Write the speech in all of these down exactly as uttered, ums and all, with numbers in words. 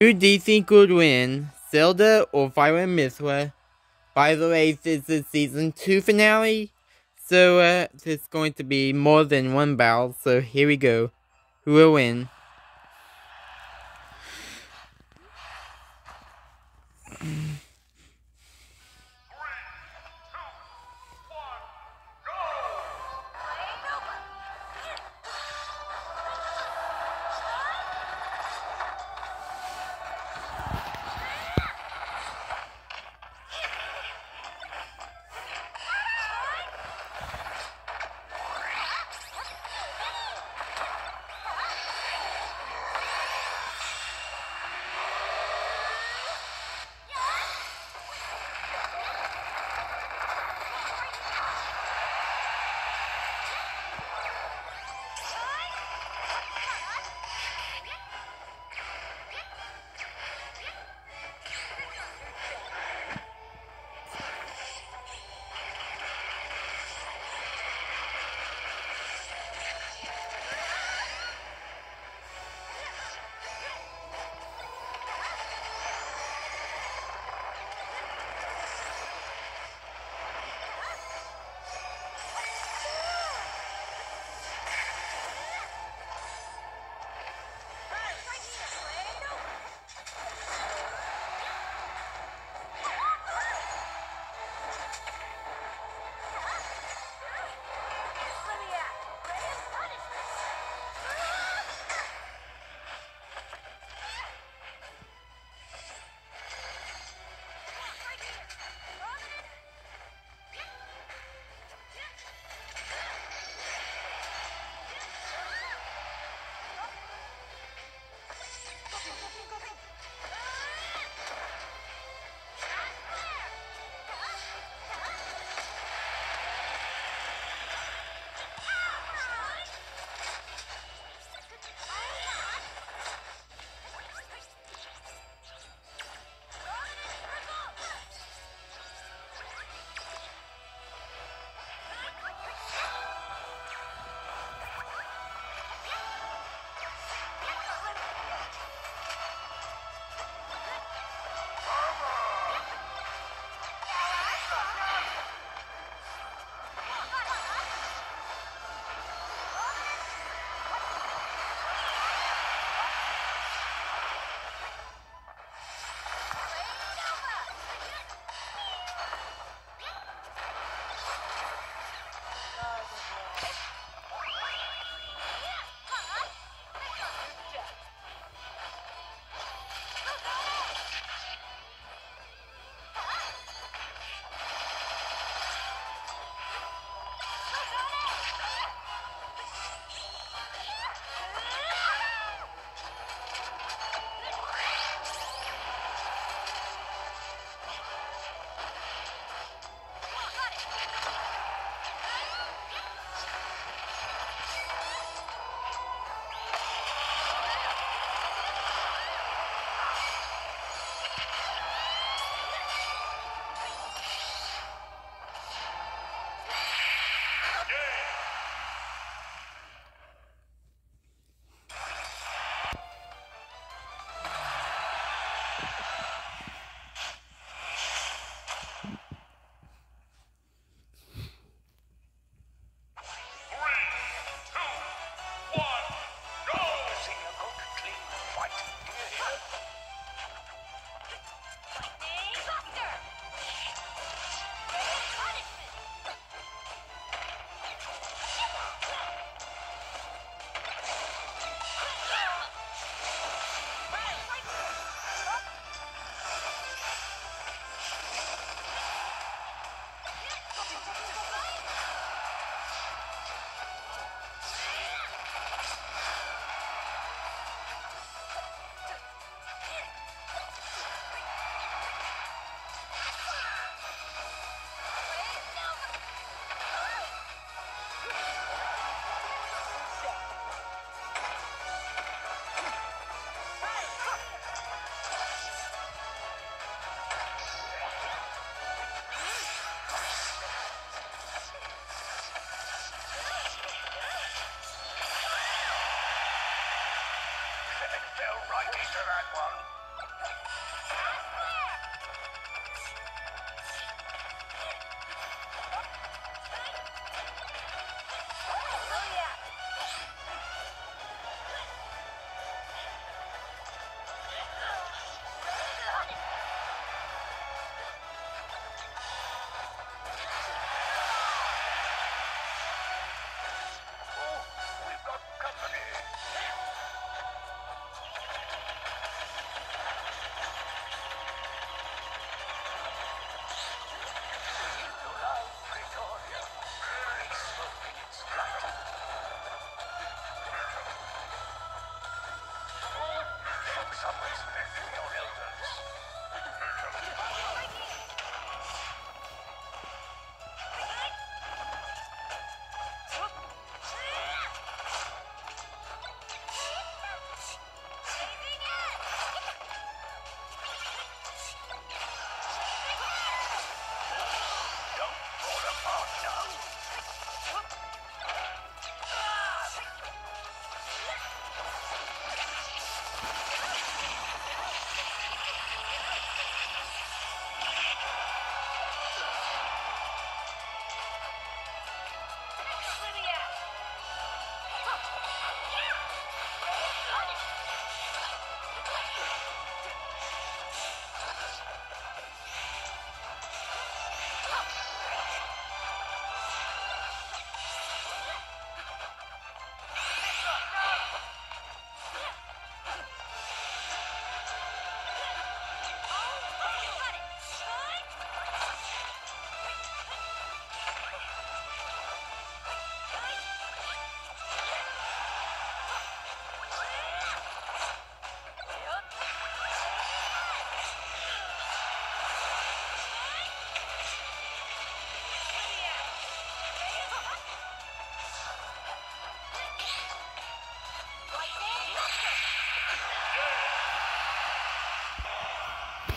Who do you think would win, Zelda or Fire Emblem? By the way, this is the season two finale, so uh, there's going to be more than one battle, so here we go. Who will win? Fell right into that one.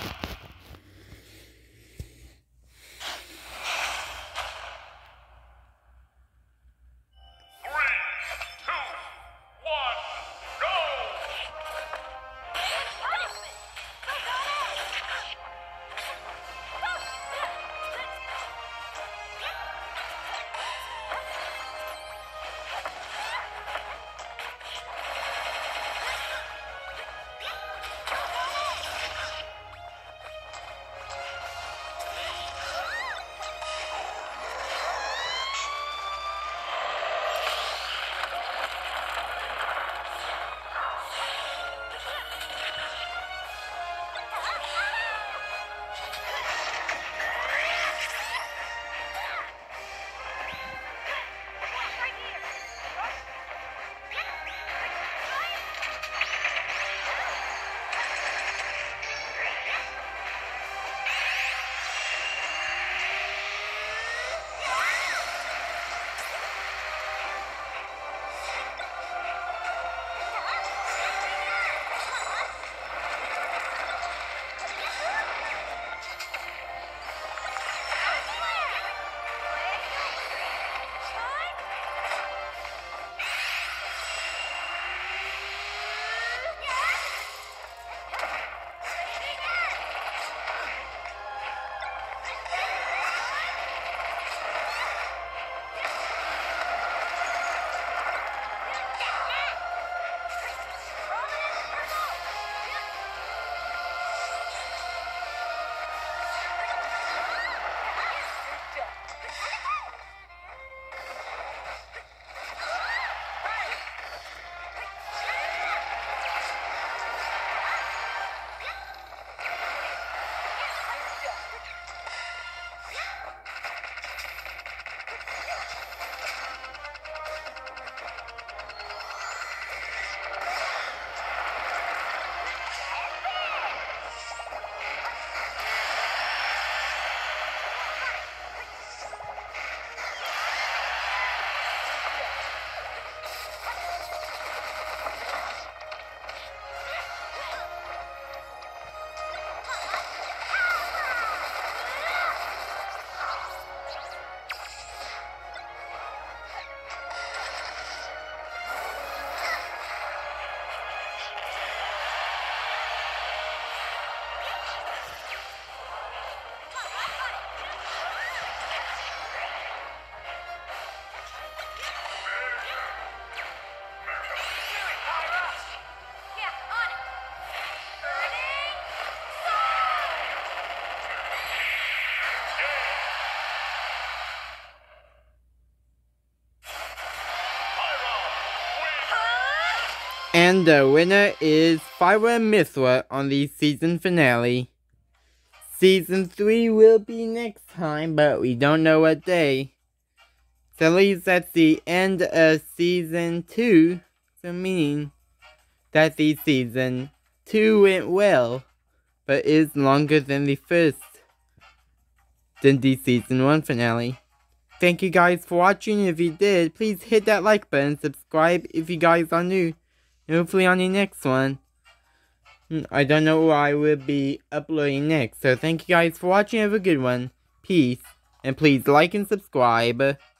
And the winner is Fire Mithra on the season finale. Season three will be next time, but we don't know what day. So at least that's the end of season two. So meaning that the season two went well, but is longer than the first, than the season one finale. Thank you guys for watching. If you did, please hit that like button, subscribe if you guys are new. And hopefully on the next one, I don't know what I will be uploading next. So thank you guys for watching. Have a good one. Peace. And please like and subscribe.